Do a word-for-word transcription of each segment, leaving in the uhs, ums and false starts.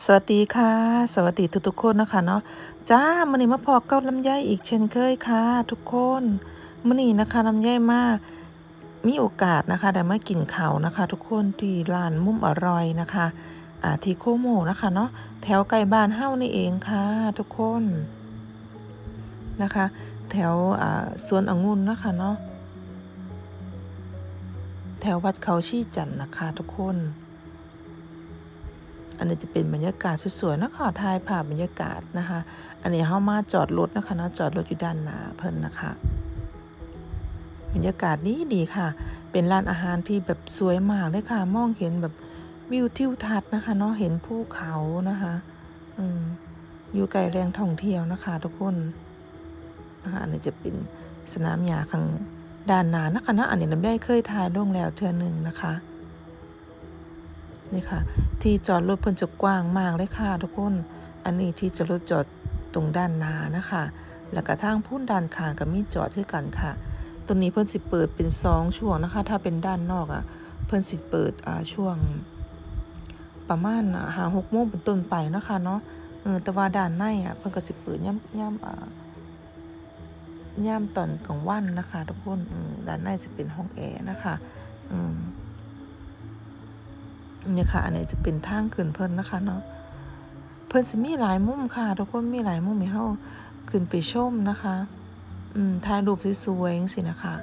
สวัสดีค่ะสวัสดีทุกๆคนนะคะเนาะจ้ามื้อนี้มาพอกับลำไยอีกเช่นเคยค่ะทุกคนมื้อนี้นะคะลำไยมามีโอกาสนะคะได้มากินข้าวนะคะ ทุกคนที่ร้านมุมอร่อยนะคะอ่าที่โคโมนะคะเนาะแถวใกล้บ้านเฮานี่เองค่ะทุกคนนะคะแถวอ่าสวนองุ่นนะคะเนาะแถววัดเขาชีจันทน์นะคะทุกคนอันนี้จะเป็นบรรยากาศสวยๆนะคะถ่ายภาพบรรยากาศนะคะอันนี้เฮามาจอดรถนะคะเนาะจอดรถอยู่ด้านหน้าเพิ่นนะคะบรรยากาศดีดีค่ะเป็นร้านอาหารที่แบบสวยมากเลยค่ะมองเห็นแบบวิวทิวทัศน์นะคะเนาะเห็นภูเขานะคะอืมอยู่ใกล้แหล่งท่องเที่ยวนะคะทุกคนนะคะอันนี้จะเป็นสนามหญ้าข้างด้านหน้านะคะเนาะอันนี้ลำไยเคยถ่ายลงแล้วเทื่อนึงนะคะนี่ค่ะที่จอดรถเพิ่นจะกว้างมากเลยค่ะทุกคนอันนี้ที่จอดรถจอดตรงด้านหน้านะคะแล้วก็ทางพุ่นด้านข้างก็มีจอดคือกันค่ะตรงนี้เพิ่นสิเปิดเป็นสองช่วงนะคะถ้าเป็นด้านนอกอ่ะเพิ่นสิเปิดอ่าช่วงประมาณห้าหกโมงเป็นต้นไปนะคะเนาะเออแต่ว่าด้านในอ่ะเพิ่นก็สิเปิดยามยามอ่ายามตอนกลางวันนะคะทุกคนอืมด้านในสิเป็นห้องแอร์นะคะอืมนี่ค่ะอันนี้จะเป็นทางขึ้นเพิ่นนะคะเนาะเพิ่นสิมีหลายมุมค่ะทุกคนมีหลายมุมให้เฮาขึ้นไปชมนะคะอืมถ่ายรูปสวยๆจังซี่นะคะ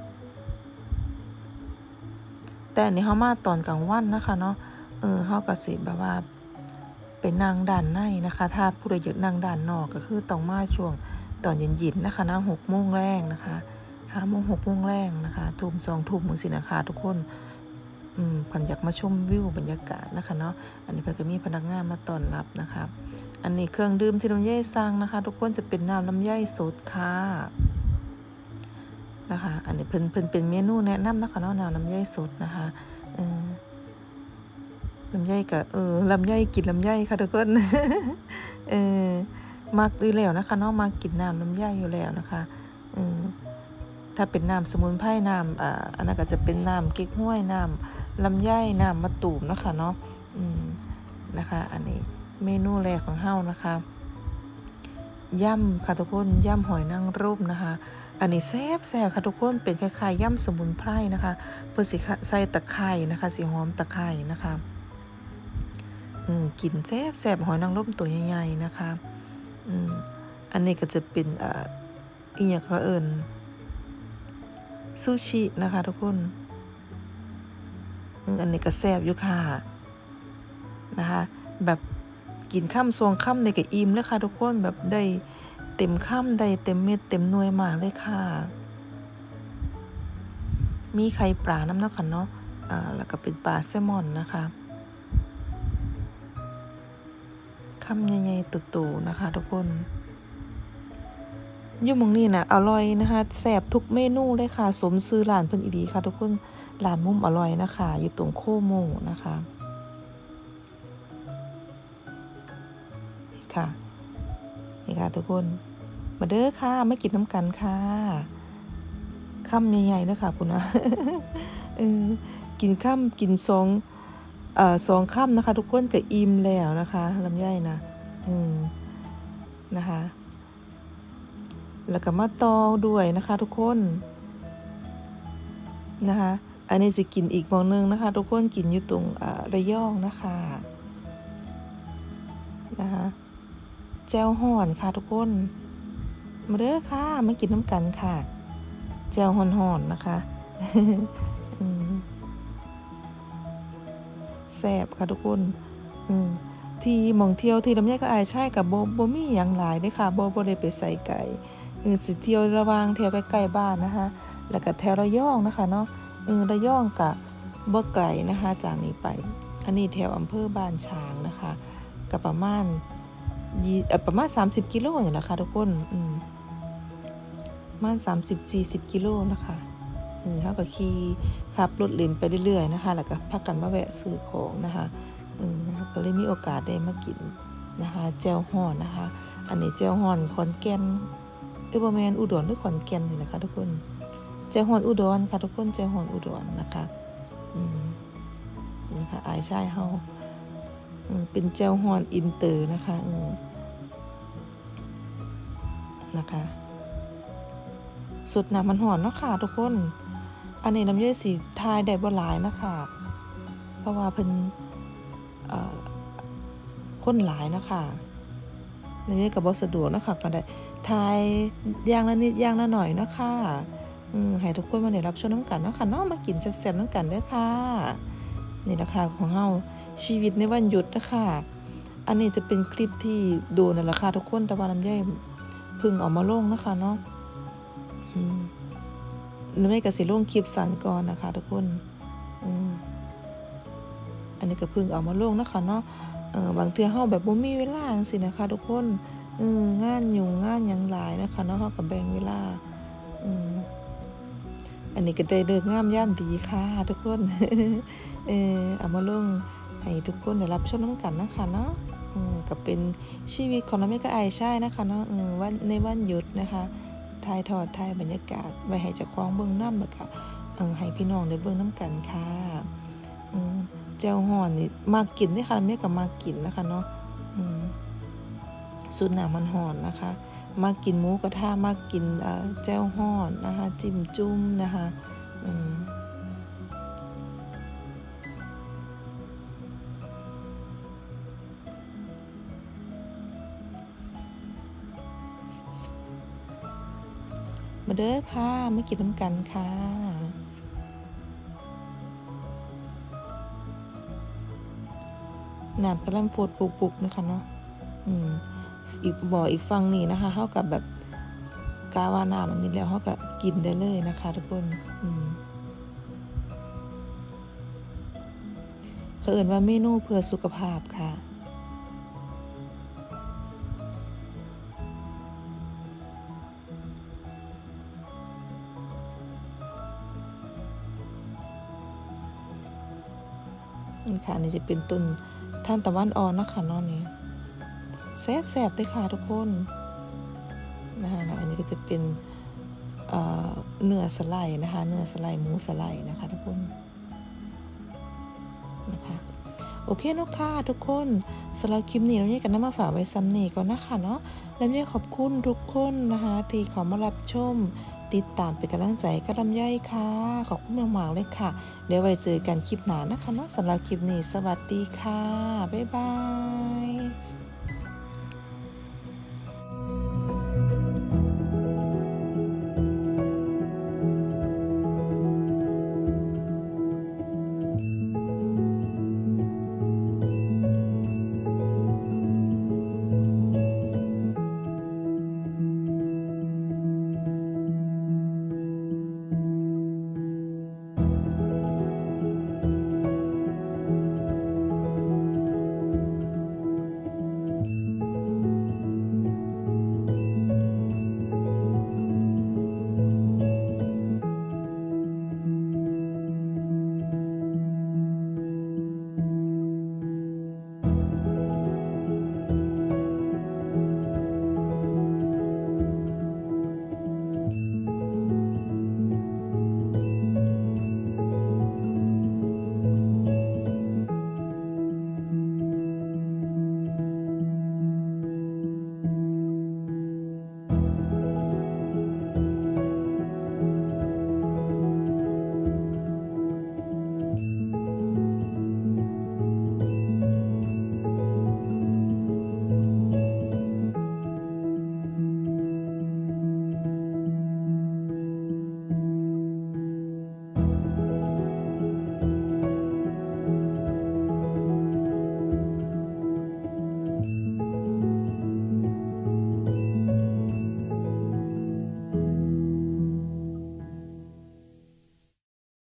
แต่อันนี้เฮามาตอนกลางวันนะคะเนาะเออเฮาก็สิแบบว่าไปนั่งด้านในนะคะถ้าผู้ใดอยากนั่งด้านนอกก็คือต้องมาช่วงตอนเย็นๆนะคะนะหกโมงแลงนะคะห้าโมงหกโมงแลงนะคะทุ่มสองทุ่มจังซี่นะคะทุกคนอืมเพิ่นอยากมาชมวิวบรรยากาศนะคะเนาะอันนี้เพิ่นก็มีพนักงานมาต้อนรับนะคะอันนี้เครื่องดื่มที่ลำไยสั่งนะคะทุกคนจะเป็นน้ำลำไยสดค่ะนะคะอันนี้เพิ่นเพิ่นเป็นเมนูแนะนำนะคะเนาะน้ำลำไยสดนะคะเออลำไยก็เออลำไยกินลำไยค่ะทุกคน เออมักอยู่แล้วนะคะเนาะมักกินน้ำลำไยอยู่แล้วนะคะเออถ้าเป็นน้ำสมุนไพรน้ำอ่าอันนั้นก็จะเป็นน้ำเก๊กฮวยน้ำลำไยน้ำมะตูมเนาะค่ะเนาะอืมนะคะอันนี้เมนูแรกของเฮานะคะย่ำค่ะทุกคนย่ำหอยนางรมนะคะอันนี้แซ่บแซ่บค่ะทุกคนเป็นคล้ายๆย่ำสมุนไพรนะคะเพื่อสิใส่ตะไคร้นะคะสีหอมตะไคร้นะคะอืมกินแซ่บแซ่บหอยนางรมตัวใหญ่ๆนะคะอืมอันนี้ก็จะเป็นอ่าอีหยังเขาเอิ้นซูชินะคะทุกคนอืมอันนี้ก็แซ่บอยู่ค่ะนะคะแบบกินค่ำสองค่ำนี่ก็อิ่มเลยค่ะทุกคนแบบได้เต็มค่ำได้เต็มเม็ดเต็มหน่วยมากเลยค่ะมีไข่ปลานำเนาะค่ะเนาะอ่าแล้วก็เป็นปลาแซลมอนนะคะคำใหญ่ๆโตๆนะคะทุกคนอยู่หม้องนี้น่ะอร่อยนะคะแซ่บทุกเมนูเลยค่ะสมชื่อร้านเพิ่นอีหลีค่ะทุกคนร้านมุมอร่อยนะคะอยู่ตรงโคโมนะคะค่ะนี่ค่ะทุกคนมาเด้อค่ะมากินน้ำกันค่ะคำใหญ่ๆเด้อค่ะพุ่นนะเออกินค่ำกินสองเอ่อสองค่ำนะคะทุกคนก็อิ่มแล้วนะคะลำไยนะเออนะคะแล้วก็มาต่อด้วยนะคะทุกคนนะคะอันนี้สิกินอีกหม้องนึงนะคะทุกคนกินอยู่ตรงอ่าระยองนะคะนะคะแจ่วฮ้อนค่ะทุกคนมาเด้อค่ะมากินน้ำกันค่ะแจ่วฮ้อนๆนะคะอืมแซ่บค่ะทุกคนอืมที่หม้องเที่ยวที่ลำไยกับอ้ายชายก็บ่บ่มีหยังหลายเด้อค่ะบ่บ่ได้ไปไสไกลเออสิเที่ยวระหว่างแถวใกล้ๆบ้านนะคะแล้วก็แถวระยองนะคะเนาะเออระยองก็บ่ไกลนะคะจากนี้ไปอันนี้แถวอำเภอบ้านฉางนะคะก็ประมาณยี่เอ่อประมาณสามสิบกิโลนี่แหละค่ะทุกคนอืมประมาณสามสิบสี่สิบกิโลนะคะเออเฮาก็ขี่ขับรถเล่นไปเรื่อยๆนะคะแล้วก็พากันมาแวะซื้อของนะคะเออก็เลยมีโอกาสได้มากินนะคะแจ่วฮ้อนนะคะอันนี้แจ่วฮ้อนขอนแก่นเอ้ยบ่แม่นอุดรหรือขอนแก่นนี่แหละค่ะทุกคนแจ่วฮ้อนอุดรค่ะทุกคนแจ่วฮ้อนอุดรนะคะอืมนี่ค่ะอ้ายชายเฮาเป็นแจ่วฮ้อนอินเตอร์นะคะเออนะคะสดน้ำมันหอนเนาะค่ะทุกคนอันนี้น้ำย่อยสีทายได้บ่หลายนะคะเพราะว่าเพิ่นเอ่อคนหลายนะคะน้ำย่อยก็บ่สะดวกนะคะก็ได้ทายอย่างละนิดอย่างละหน่อยเนาะค่ะเออให้ทุกคนมาได้รับชมน้ำกันเนาะค่ะเนาะมากินแซ่บๆน้ำกันเด้อค่ะนี่แหละค่ะของเฮาชีวิตในวันหยุดนะคะอันนี้จะเป็นคลิปที่โดนนั่นแหละค่ะทุกคนแต่ว่าน้ำย่อยเพิ่งเอามาลงนะคะเนาะอืมแล้วแม่ก็สิลงคลิปสั้นก่อนนะคะทุกคนอืมอันนี้ก็เพิ่งเอามาลงนะคะเนาะเอ่อบางเทื่อเฮาแบบบ่มีเวลาจังซี่นะคะทุกคนเอองานยุ่งงานหยังหลายนะคะเนาะเฮาก็แบ่งเวลาอืมอันนี้ก็ได้เลิกงามยามดีค่ะทุกคนเออเอามาลงให้ทุกคนได้รับชมนำกันนะคะเนาะเออก็เป็นชีวิตของน้องเมฆกับอ้ายชายนะคะเนาะเออวันในวันหยุดนะคะถ่ายทอดถ่ายบรรยากาศไว้ให้เจ้าของเบิ่งนำแล้วก็เออให้พี่น้องได้เบิ่งนำกันค่ะอืมแจ่วฮ้อนนี่มักกินเด้ค่ะน้องเมฆก็มักกินนะคะเนาะอืมสูตรน้ำมันหอนนะคะมากินหมูกระทะมากินเอ่อแจ่วฮ้อนนะคะจิ้มจุ่มนะคะอืมมาเด้อค่ะมากินน้ำกันค่ะน้ำกำลังฝดปุกๆนะคะเนาะอืมอีกบ่ออีกฝั่งนี้นะคะเฮากับแบบกาว่าน้ำอันนี้แล้วเฮาก็กินได้เลยนะคะทุกคนอืมเขาเอิ้นว่าเมนูเพื่อสุขภาพค่ะนี่ค่ะอันนี้จะเป็นต้นทานตะวันอ่อนเนาะค่ะเนาะนี่แซ่บๆเด้อค่ะทุกคนนะคะแล้วอันนี้ก็จะเป็นเอ่อเนื้อสไลด์นะคะเนื้อสไลด์หมูสไลด์นะคะทุกคนนะคะโอเคเนาะค่ะทุกคนสำหรับคลิปนี้เราเนี่ยกันนำมาฝากไว้ซ้ำนี้ก่อนนะคะเนาะและเนี่ยขอบคุณทุกคนนะคะที่เข้ามารับชมติดตามเป็นกำลังใจกับลำไยค่ะขอบคุณมากๆเลยค่ะเดี๋ยวไว้เจอกันคลิปหน้านะคะเนาะสำหรับคลิปนี้สวัสดีค่ะบ๊ายบาย